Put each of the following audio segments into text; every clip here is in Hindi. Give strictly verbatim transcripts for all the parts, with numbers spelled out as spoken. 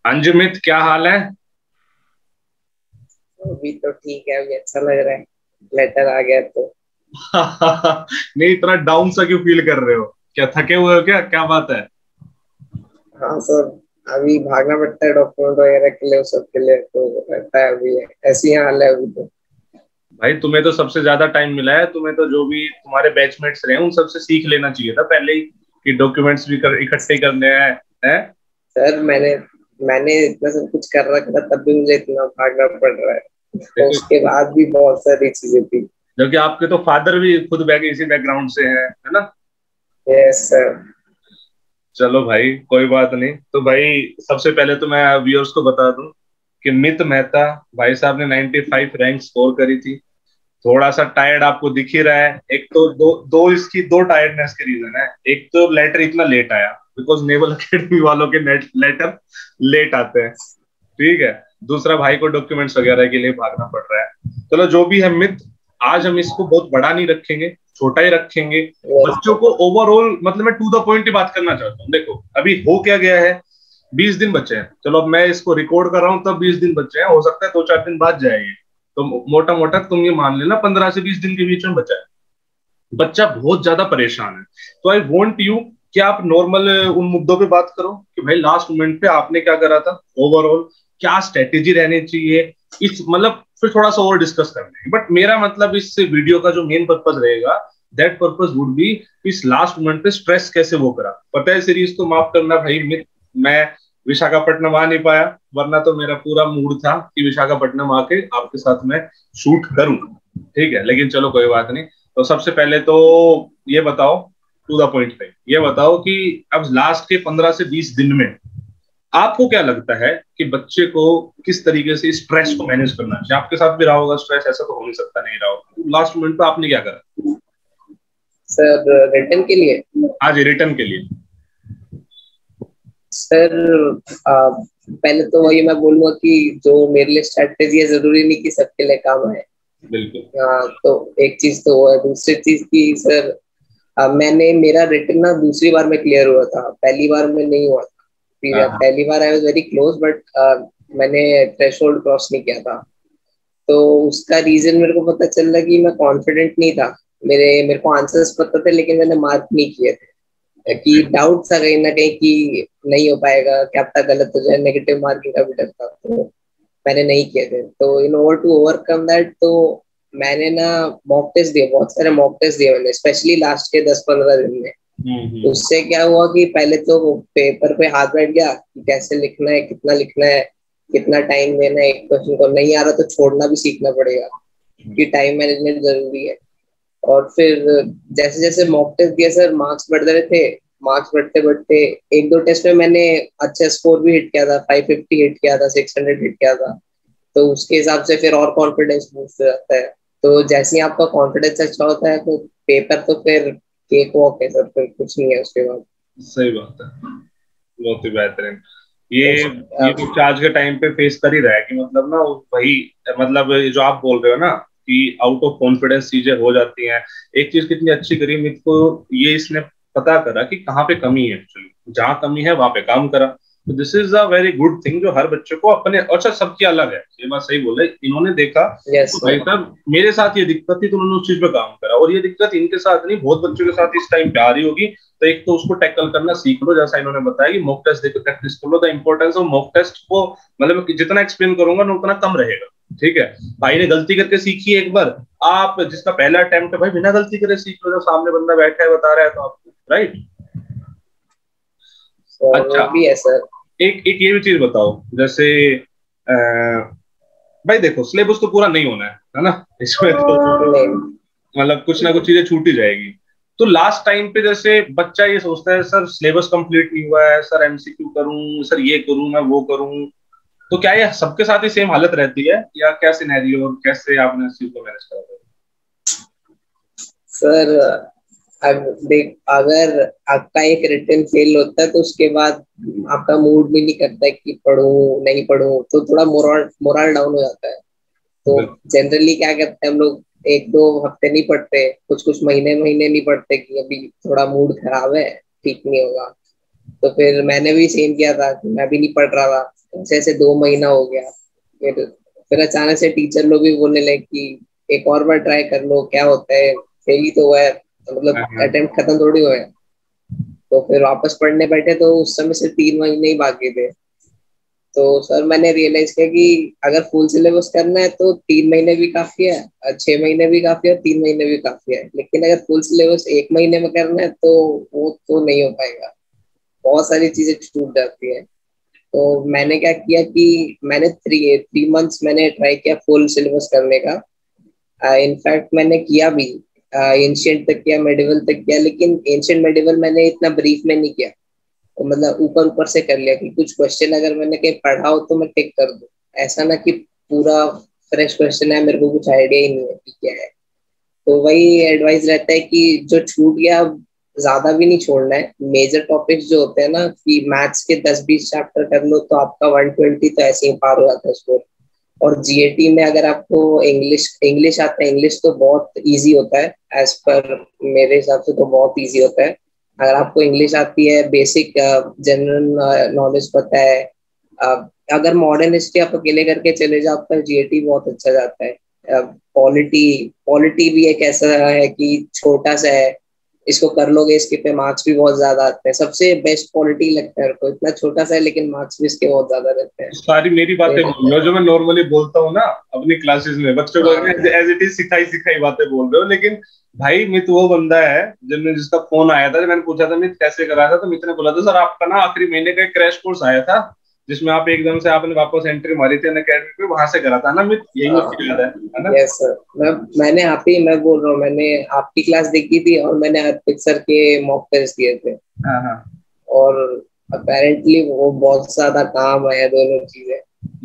अंजुमित, क्या हाल है? अभी तो ठीक है, अभी अच्छा लग रहा है। लेटर आ गया तो। नहीं, इतना डाउन सा क्यों फील कर रहे हो? क्या थके हुए हो क्या? क्या बात है? हाँ सर, अभी भागना पड़ता है डॉक्यूमेंट वगैरह के लिए, उस सब के लिए तो रहता है। अभी ऐसी ही हाल है अभी तो। भाई, तुम्हें तो सबसे ज्यादा टाइम मिला है। तुम्हें तो जो भी तुम्हारे बैचमेट्स रहे उन सबसे सीख लेना चाहिए था पहले ही कि डॉक्यूमेंट्स भी कर, इकट्ठे करने हैं। हैं? सर मैंने मैंने इतना सब कुछ कर रखा था, तब भी मुझे इतना भागना पड़ रहा है। तो देखो, उसके बाद भी बहुत सारी चीजें थी। जबकि आपके तो फादर भी खुद बैक इसी बैकग्राउंड से हैं, है ना? Yes sir. चलो भाई, कोई बात नहीं। तो भाई, सबसे पहले तो मैं व्यूअर्स को बता दूं कि मित मेहता भाई साहब ने पचानवे रैंक स्कोर करी थी। थोड़ा सा टायर्ड आपको दिख ही रहा है। एक तो दो दो इसकी दो टायर्डनेस के रीजन है। एक तो लेटर इतना लेट आया, बिकॉज नेवल अकेडमी वालों के नेट लेटर लेट आते हैं। ठीक है। दूसरा, भाई को डॉक्यूमेंट्स वगैरह के लिए भागना पड़ रहा है। चलो, जो भी है मित, आज हम इसको बहुत बड़ा नहीं रखेंगे, छोटा ही रखेंगे। यस बच्चों को ओवरऑल, मतलब मैं टू द पॉइंट ही बात करना चाहता हूँ। देखो, अभी हो क्या गया है। बीस दिन बचे हैं। चलो, अब मैं इसको रिकॉर्ड कर रहा हूँ तब बीस दिन बचे हैं, हो सकता है दो चार दिन बाद जाएंगे। तो मोटा मोटा तुम ये मान लेना पंद्रह से बीस दिन के बीच में बचा है। बच्चा बहुत ज्यादा परेशान है। तो आई वॉन्ट यू कि आप नॉर्मल उन मुद्दों पे बात करो कि भाई लास्ट मोमेंट पे आपने क्या करा था, ओवरऑल क्या स्ट्रेटेजी रहनी चाहिए। इस मतलब फिर थोड़ा सा और डिस्कस कर लेंगे। बट मेरा मतलब इस वीडियो का जो मेन पर्पज रहेगा, दैट पर्पज वुड बी इस लास्ट मोमेंट पे स्ट्रेस कैसे वो करा। पता है, सीरीज तो माफ करना भाई, मैं विशाखापट्टनम आ नहीं पाया, वरना तो मेरा पूरा मूड था कि विशाखापट्टनम आके आपके साथ मैं शूट करूं। ठीक है, लेकिन चलो कोई बात नहीं। तो सबसे पहले तो ये बताओ, टू द पॉइंट पे ये बताओ कि अब लास्ट के पंद्रह से बीस दिन में आपको क्या लगता है कि बच्चे को किस तरीके से स्ट्रेस को मैनेज करना चाहिए। आपके साथ भी रहा होगा स्ट्रेस, ऐसा तो हो नहीं सकता नहीं रहा होगा। लास्ट मोमेंट पे आपने क्या करा? सर, रिटर्न के लिए। आज रिटर्न के लिए। सर आ, पहले तो वही मैं बोलूंगा कि जो मेरे लिए स्ट्रेटेजी है, जरूरी नहीं कि सबके लिए काम आए। बिल्कुल। हाँ, तो एक चीज तो वो है। दूसरी चीज की सर, आ, मैंने मेरा रिटर्न ना दूसरी बार में क्लियर हुआ था, पहली बार में नहीं हुआ था। फिर हाँ। पहली बार I was very close, but मैंने थ्रेशोल्ड क्रॉस नहीं किया था। तो उसका रीजन मेरे को पता चल रहा कि मैं कॉन्फिडेंट नहीं था। मेरे मेरे को आंसर्स पता थे, लेकिन मैंने मार्क नहीं किए थे। कि अच्छा। डाउट था कहीं ना कहीं कि नहीं हो पाएगा, क्या पता गलत हो जाए, नेगेटिव मार्किंग का भी डर था। तो मैंने नहीं किए थे। तो in order to overcome that, तो मैंने ना मॉक टेस्ट दिए, बहुत सारे मॉक टेस्ट दिए मैंने, स्पेशली लास्ट के दस पंद्रह दिन में। हम्म हम्म। उससे क्या हुआ कि पहले तो पेपर पे हाथ बैठ गया कि कैसे लिखना है, कितना लिखना है, कितना टाइम देना है। एक क्वेश्चन को नहीं आ रहा तो छोड़ना भी सीखना पड़ेगा, क्योंकि टाइम मैनेजमेंट जरूरी है। और फिर जैसे जैसे मॉक टेस्ट दिया सर, मार्क्स बढ़ रहे थे। मार्क्स बढ़ते बढ़ते एक दो टेस्ट में मैंने अच्छा स्कोर भी हिट किया था, फाइव फिफ्टी हिट किया था, सिक्स हंड्रेड हिट किया था। तो उसके हिसाब से फिर और कॉन्फिडेंस बूस्ट हो जाता है। तो जैसे ही आपका कॉन्फिडेंस अच्छा होता है, तो पेपर तो फिर केक वॉक है सर, फिर कुछ नहीं है उसके बाद। सही बात है। बहुत ही बेहतरीन। ये तो ये अब कुछ आज के टाइम पे फेस कर ही रहा है कि मतलब ना वही, मतलब ये जो आप बोल रहे हो ना कि आउट ऑफ कॉन्फिडेंस चीजें हो जाती हैं। एक चीज कितनी अच्छी करी मित को, ये इसने पता करा कि कहाँ पे कमी है, एक्चुअली जहाँ कमी है वहां पे काम करा। तो this is a very good thing जो हर बच्चे को अपने, अच्छा सबकी अलग है, ये बात सही बोले। इन्होंने देखा यस तो भाई सर। साहब मेरे साथ ये दिक्कत थी तो उन्होंने उस चीज पे काम करा, और ये दिक्कत इनके साथ नहीं बहुत बच्चों के साथ इस टाइम पे आ रही होगी। तो एक तो उसको टैकल करना सीख लो, जैसा इन्होंने बताया कि मॉक टेस्ट देखो, प्रैक्टिस कर लो। The importance of mock test को मतलब जितना एक्सप्लेन करूंगा ना उतना कम रहेगा। ठीक है। भाई ने गलती करके सीखी एक बार, आप जिसका पहला अटेम्प्ट है भाई बिना गलती करे सीख लो, जो सामने बंदा बैठा है बता रहा है तो आपको, राइट। सर अच्छा, वो भी है सर। एक एक ये भी चीज बताओ, जैसे आ, भाई देखो सिलेबस तो पूरा नहीं होना है है ना इसमें तो, नहीं। मतलब कुछ ना कुछ चीजें छूट ही जाएगी। तो लास्ट टाइम पे जैसे बच्चा ये सोचता है सर सिलेबस कंप्लीट नहीं हुआ है, सर एमसीक्यू करूं, सर ये करूं, मैं वो करूं। तो क्या ये सबके साथ ही सेम हालत रहती है या क्या सिनेरियो, और कैसे आपने इस चीज को मैनेज करा? सर अब देख, अगर आपका एक रिटर्न फेल होता है, तो उसके बाद आपका मूड भी नहीं करता है कि पढ़ूं नहीं पढ़ूं, तो थोड़ा मोरल मोरल डाउन हो जाता है। तो बिल्कुल। जनरली क्या करते हैं हम लोग, एक दो हफ्ते नहीं पढ़ते, कुछ कुछ महीने महीने नहीं पढ़ते कि अभी थोड़ा मूड खराब है, ठीक नहीं होगा। तो फिर मैंने भी सेम किया था कि मैं भी नहीं पढ़ रहा था। जैसे ऐसे दो महीना हो गया, फिर फिर अचानक से टीचर लोग भी बोलने लगे कि एक और बार ट्राई कर लो, क्या होता है, फेल ही तो हुआ है, मतलब अटेम्प्ट खत्म थोड़ी हुआ है। तो फिर वापस पढ़ने बैठे तो उस समय से तीन महीने ही बाकी थे। तो सर मैंने रियलाइज किया कि अगर फुल सिलेबस करना है तो तीन महीने भी काफी है, छह महीने भी काफी है, तीन महीने भी काफी है, लेकिन अगर फुल सिलेबस एक महीने में करना है तो वो तो नहीं हो पाएगा, बहुत सारी चीजें छूट जाती है। तो मैंने क्या किया कि मैंने थ्री थ्री मंथ्स मैंने ट्राई किया फुल सिलेबस करने का। इनफैक्ट uh, मैंने किया भी, एंशियंट uh, तक किया, मेडिवल तक किया, लेकिन एंशियंट मेडिवल मैंने इतना ब्रीफ में नहीं किया, तो मतलब ऊपर ऊपर से कर लिया कि कुछ क्वेश्चन अगर मैंने कहीं पढ़ा हो तो मैं टिक कर दूं, ऐसा ना कि पूरा फ्रेश क्वेश्चन है, मेरे को कुछ आइडिया ही नहीं है कि क्या है। तो वही एडवाइस रहता है कि जो छूट गया ज्यादा भी नहीं छोड़ना है। मेजर टॉपिक्स जो होते हैं ना, कि मैथ्स के दस बीस चैप्टर कर लो तो आपका वन ट्वेंटी तो ऐसे ही पार हो जाता है स्कोर। और जीएटी में अगर आपको इंग्लिश इंग्लिश आता है, इंग्लिश तो बहुत इजी होता है, एज पर मेरे हिसाब से तो बहुत इजी होता है। अगर आपको इंग्लिश आती है, बेसिक जनरल नॉलेज पता है, uh, अगर मॉडर्न हिस्ट्री आप अकेले करके चले जाओ, आपका जीएटी बहुत अच्छा जाता है। पॉलिटी पॉलिटी भी एक ऐसा है कि छोटा सा है, इसको कर लोगे, इसके पे मार्क्स भी बहुत ज्यादा आते हैं। सबसे बेस्ट पॉलिटी लगता है को, इतना छोटा सा है लेकिन मार्क्स भी इसके बहुत ज्यादा रहते हैं। सारी मेरी बातें बोल रहे हो जो मैं नॉर्मली बोलता हूँ ना अपनी क्लासेस में बच्चों को, एज इट इज सिखाई सिखाई बातें बोल रहे हो। लेकिन भाई मित वो बंदा है जब जिसका फोन आया था, जब मैंने पूछा था मित कैसे करा था, तो मित ने बोला था सर आपका ना आखिरी महीने का एक क्रैश कोर्स आया था जिसमें आप एकदम से आपने वापस एंट्री मारी थी अकेडमी पे, वहां से करा था ना मित, यही मुझे याद है, है ना? यस सर, मैं मैंने आप ही मैं बोल रहा हूँ, मैंने आपकी क्लास देखी थी और मैंने अर्पित सर के मॉक टेस्ट दिए थे। हाँ हाँ। और अपेरेंटली वो बहुत ज्यादा काम आया दोनों चीजें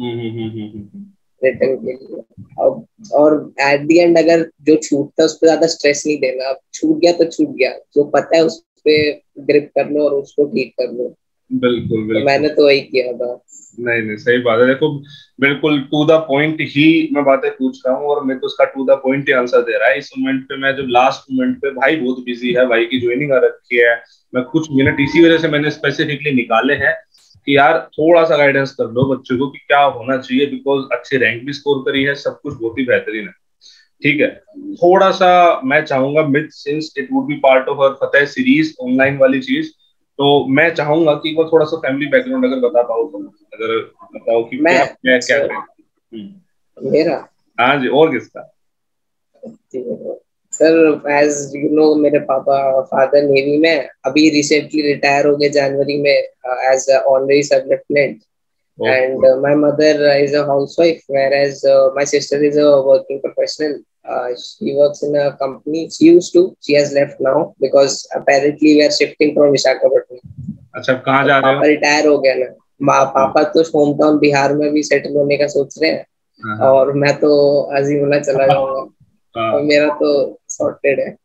रिटर्न के लिए। अब और एट द एंड अगर जो छूटता है उस पर ज्यादा स्ट्रेस नहीं देना, अब छूट गया तो छूट गया, जो पता है उस पर ग्रिप कर लो और उसको ठीक कर लो। बिल्कुल बिल्कुल, तो मैंने तो वही किया था। नहीं नहीं सही बात है। देखो बिल्कुल टू द पॉइंट ही मैं बातें पूछ रहा हूँ और मैं तो उसका टू द पॉइंट ही आंसर दे रहा है। इस मोमेंट पे मैं जब लास्ट मोमेंट पे, भाई बहुत बिजी है, भाई की ज्वाइनिंग आ रखी है, मैं कुछ मिनट इसी वजह से मैंने स्पेसिफिकली निकाले हैं कि यार थोड़ा सा गाइडेंस कर दो बच्चों को कि क्या होना चाहिए, बिकॉज अच्छी रैंक भी स्कोर करी है, सब कुछ बहुत ही बेहतरीन है। ठीक है, थोड़ा सा मैं चाहूंगा myth, since it would be part of our Fateh series online वाली चीज, तो मैं चाहूंगा कि वो थोड़ा सा फैमिली बैकग्राउंड अगर बता पाओ तो, अगर बताओ कि मैं क्या क्या क्या करें। मेरा हाँ जी, और किसका? सर, एज यू नो मेरे पापा फादर नेवी में, अभी रिसेंटली रिटायर हो गए जनवरी में as honorary sub lieutenant, and uh, my mother uh, is a housewife, whereas uh, my sister is a working professional. Uh, she works in a company. She used to. She has left now because apparently we are shifting from Visakhapatnam. अच्छा, कहाँ जा रहे हो? पापा रिटायर हो गया ना, माँ पापा तो होम टाउन बिहार में भी सेटल होने का सोच रहे हैं, और मैं तो अजीमुला चला जाऊंगा और मेरा तो सॉर्टेड है।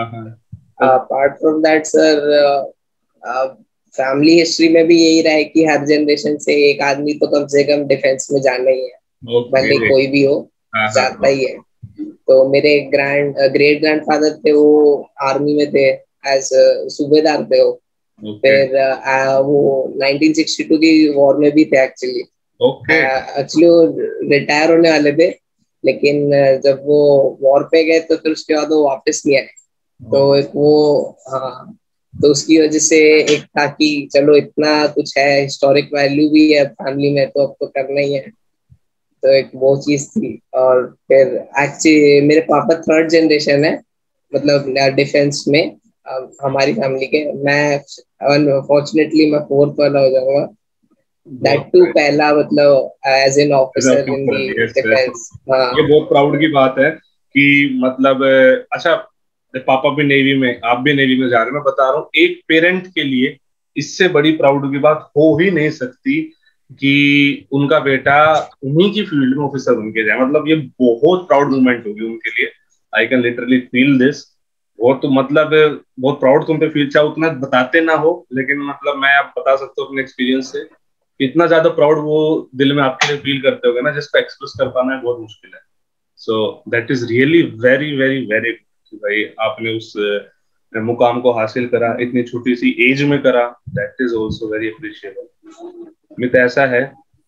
Apart from that sir, family history में भी यही रहा है कि हर जनरेशन से एक आदमी तो कम से कम डिफेंस में जाना ही है, भले कोई भी हो, जाता ही है। तो मेरे ग्रैंड ग्रेट ग्रैंडफादर थे, वो आर्मी में थे, एज सूबेदार थे वो। फिर वो नाइनटीन सिक्सटी टू की वॉर में भी थे एक्चुअली। एक्चुअली वो रिटायर होने वाले थे, लेकिन जब वो वॉर पे गए तो फिर उसके बाद वो वापस नहीं आए। तो एक वो, हाँ, तो उसकी वजह से एक था कि चलो इतना कुछ है, हिस्टोरिक वैल्यू भी है फैमिली में, तो अब तो करना ही है। तो एक वो चीज थी। और फिर एक्चुअली मेरे पापा थर्ड जनरेशन है, मतलब डिफेंस में हमारी फैमिली के। मैं अनफॉर्चुनेटली मैं फोर्थ वाला हो जाऊंगा, दैट टू पहला, मतलब as an officer in the defence. हाँ, ये बहुत प्राउड की बात है कि मतलब, अच्छा पापा भी नेवी में, आप भी नेवी में जा रहे हैं, मैं बता रहा हूँ एक पेरेंट के लिए इससे बड़ी प्राउड की बात हो ही नहीं सकती कि उनका बेटा उन्हीं की फील्ड में ऑफिसर बन के जाए। मतलब ये बहुत प्राउड मोमेंट होगी उनके लिए। I can literally feel this. वो तो मतलब बहुत प्राउड तुम पे फील, चाहे उतना बताते ना हो, लेकिन मतलब मैं आप बता सकता हूँ अपने एक्सपीरियंस से, इतना ज्यादा प्राउड वो दिल में आपके लिए फील करते होगे ना, जिसको एक्सप्रेस कर पाना बहुत मुश्किल है। So that is really very very very good भाई, आपने उस मुकाम को हासिल करा, इतनी छोटी सी एज में करा, that is also very appreciable. मित ऐसा है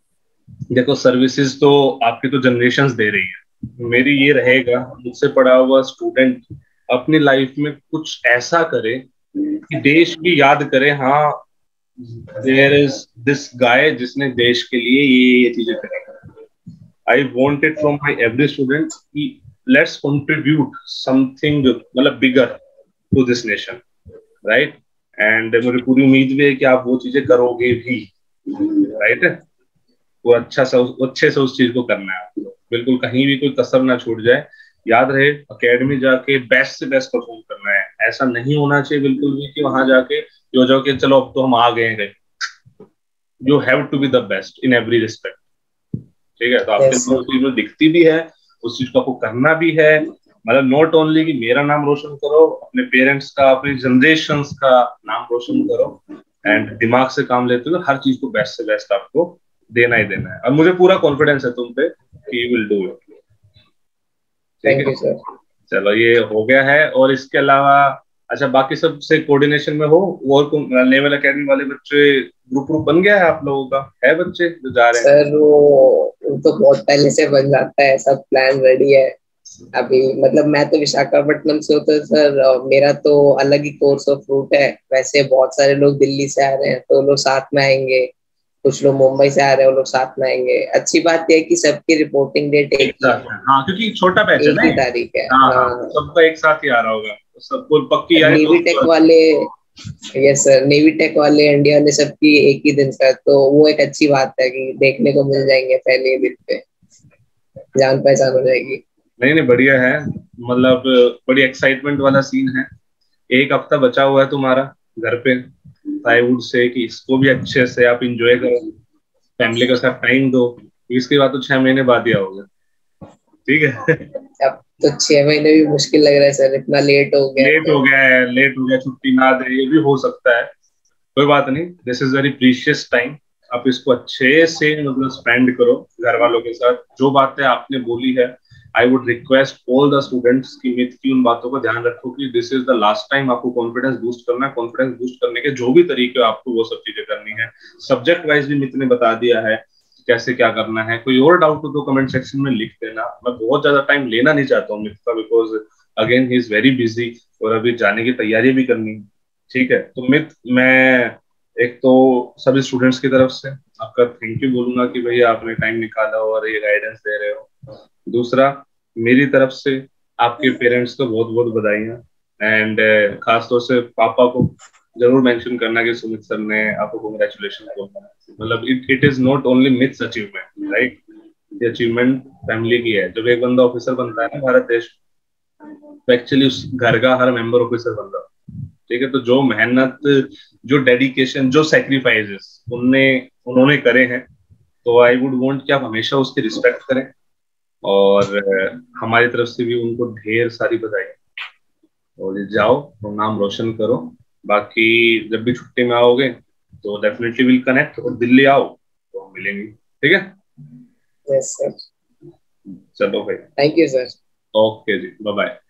देखो सर्विसेज तो आपकी तो जनरेशन्स दे रही है, मेरी ये रहेगा मुझसे पढ़ा हुआ स्टूडेंट अपनी लाइफ में कुछ ऐसा करे कि देश भी याद करे, हाँ देयर इज दिस गाय जिसने देश के लिए ये ये चीजें करी। I want it from my every student कि लेट्स कंट्रीब्यूट समथिंग मतलब bigger to this nation, right. And मुझे पूरी उम्मीद भी है कि आप वो चीजें करोगे भी, राइट right? वो अच्छा सा अच्छे से उस चीज को करना है आपको, बिल्कुल कहीं भी कोई कसर ना छूट जाए। याद रहे एकेडमी जाके बेस्ट से बेस्ट परफॉर्म करना है, ऐसा नहीं होना चाहिए बिल्कुल भी कि वहां जाके यो जाओ कि चलो अब तो हम आ गए हैं। You have to be the best in every respect, ठीक है। तो आपके yes, अंदर उस चीज में दिखती भी है, उस चीज को आपको करना भी है। मतलब नॉट ओनली कि मेरा नाम रोशन करो, अपने पेरेंट्स का, अपनी जनरेशन का नाम रोशन करो, एंड दिमाग से काम लेते हुए हर चीज को बेस्ट से बेस्ट आपको देना ही देना है। और मुझे पूरा कॉन्फिडेंस है तुम पे कि यू विल डू इट, ठीक थैंक है। You sir. चलो ये हो गया है। और इसके अलावा अच्छा बाकी सब से कोऑर्डिनेशन में हो, और नेवल एकेडमी वाले बच्चे ग्रुप ग्रुप बन गया है आप लोगों का, है बच्चे जो जा रहे हैं? सर वो वो तो बहुत पहले से बन जाता है, सब प्लान रेडी है अभी। मतलब मैं तो विशाखापट्टनम से होता है सर, और मेरा तो अलग ही कोर्स ऑफ रूट है। वैसे बहुत सारे लोग दिल्ली से आ रहे हैं तो वो लोग साथ में आएंगे, कुछ लोग मुंबई से आ रहे हैं वो लोग साथ में आएंगे। अच्छी बात यह है कि सबकी रिपोर्टिंग डेट एक एक ही साथ है, हाँ क्योंकि छोटा बैच है एक ना ही ये। तारीख है। हाँ हाँ, हाँ, सबका एक साथ ही आ रहा होगा, तो सबको पक्की यारी नेवी टेक दोस्त। वाले, यस सर, नेवी टेक वाले इंडिया वाले सबकी एक ही दिन सर, तो वो एक अच्छी बात है कि देखने को मिल जाएंगे पहले ही दिन पे, जान पहचान हो जाएगी। नहीं नहीं बढ़िया है, मतलब बड़ी एक्साइटमेंट वाला सीन है। एक हफ्ता बचा हुआ है तुम्हारा घर पे, आई वुड से कि इसको भी अच्छे से आप इंजॉय करो, फैमिली के साथ टाइम दो। इसके बाद तो छह महीने बाद ही आओगे, ठीक है। अब तो छह महीने भी मुश्किल लग रहा है सर, इतना लेट हो गया लेट हो तो। गया है, लेट हो गया, छुट्टी ना दे, ये भी हो सकता है, कोई बात नहीं। This is very precious time, आप इसको अच्छे से मतलब स्पेंड करो घर वालों के साथ। जो बातें आपने बोली है, I would request all the students की मिथ की उन बातों का ध्यान रखो कि this is the last time आपको कॉन्फिडेंस बूस्ट करना है। कॉन्फिडेंस बूस्ट करने के जो भी तरीके आपको वो सब चीजें करनी है। सब्जेक्ट वाइज भी मिथ ने बता दिया है कैसे क्या करना है। कोई और डाउट हो तो कमेंट सेक्शन में लिख देना। मैं बहुत ज्यादा टाइम लेना नहीं चाहता हूँ मिथ का, बिकॉज अगेन ही इज वेरी बिजी और अभी जाने की तैयारी भी करनी है, ठीक है। तो मिथ मैं एक तो सभी स्टूडेंट्स की तरफ से आपका थैंक यू बोलूंगा कि भैया आपने टाइम निकाला और ये गाइडेंस दे रहे हो। दूसरा मेरी तरफ से आपके पेरेंट्स को बहुत बहुत बधाइयाँ, एंड खासतौर से पापा को जरूर मेंशन करना कि सुमित सर ने आपको कांग्रेचुलेशन बोलना है। मतलब it it is not only Mith's achievement, right. ये अचीवमेंट फैमिली की है। जब एक बंदा ऑफिसर बनता है ना भारत देश, तो एक्चुअली उस घर का हर मेंबर ऑफिसर बन रहा है, ठीक है। तो जो मेहनत, जो डेडिकेशन, जो सेक्रीफाइसेस उनने उन्होंने करे हैं, तो आई वुड वांट कि आप हमेशा उसकी रिस्पेक्ट करें, और अ, हमारी तरफ से भी उनको ढेर सारी बधाई। और ये जाओ तो नाम रोशन करो। बाकी जब भी छुट्टी में आओगे तो डेफिनेटली विल कनेक्ट, और दिल्ली आओ तो हम मिलेंगे, ठीक है। यस सर, चलो भाई, थैंक यू सर। ओके जी, बाय बाय।